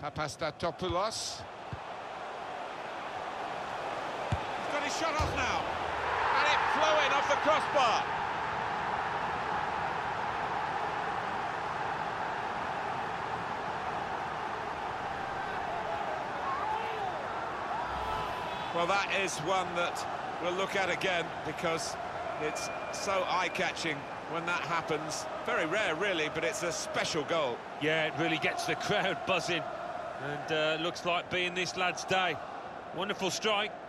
Papastatopoulos. He's got his shot off now. And it flew in off the crossbar. Well, that is one that we'll look at again because it's so eye-catching when that happens. Very rare, really, but it's a special goal. Yeah, it really gets the crowd buzzing, and looks like being this lad's day. Wonderful strike.